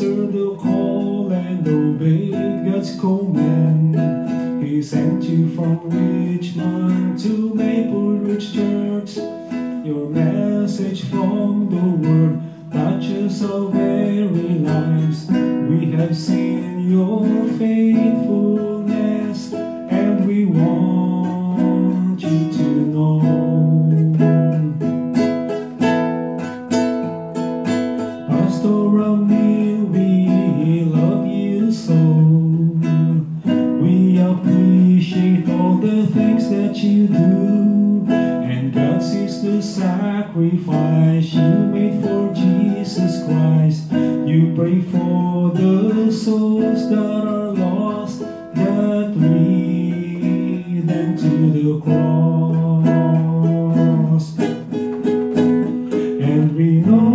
answered the call and obeyed God's command. He sent you from Richmond to Maple Ridge Church. Your message from the Word touches our very lives. We have seen your faithfulness, and we want you to know. Pastor Ramil, we love you so. We appreciate all the things that you do, and God sees the sacrifice you made for Jesus Christ. You pray for the souls that are lost, that lead them to the cross. And we know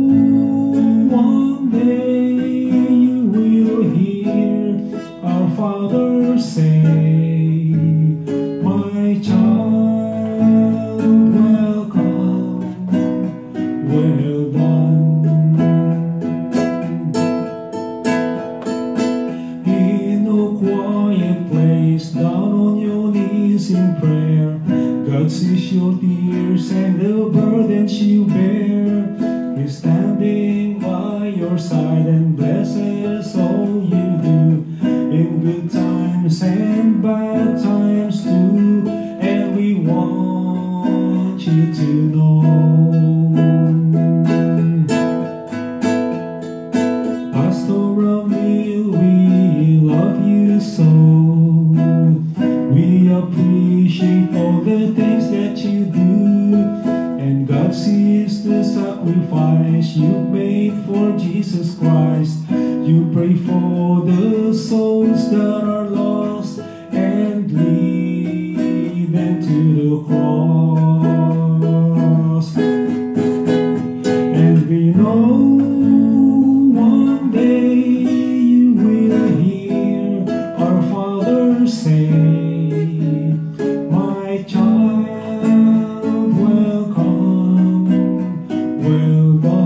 one day you will hear our Father say, "My child, welcome, well done." In a quiet place, down on your knees in prayer, God sees your tears and the burdens you bear. He's standing by your side and blesses all you do, in good times and bad times too. And we want you to know. Pastor Ramil, we love you so. We appreciate all the things that you do, and God sees the sacrifice you made for Jesus Christ. You pray for the souls that are lost and lead them to the cross. And we know one day you will hear our Father say, "My child, welcome, well done."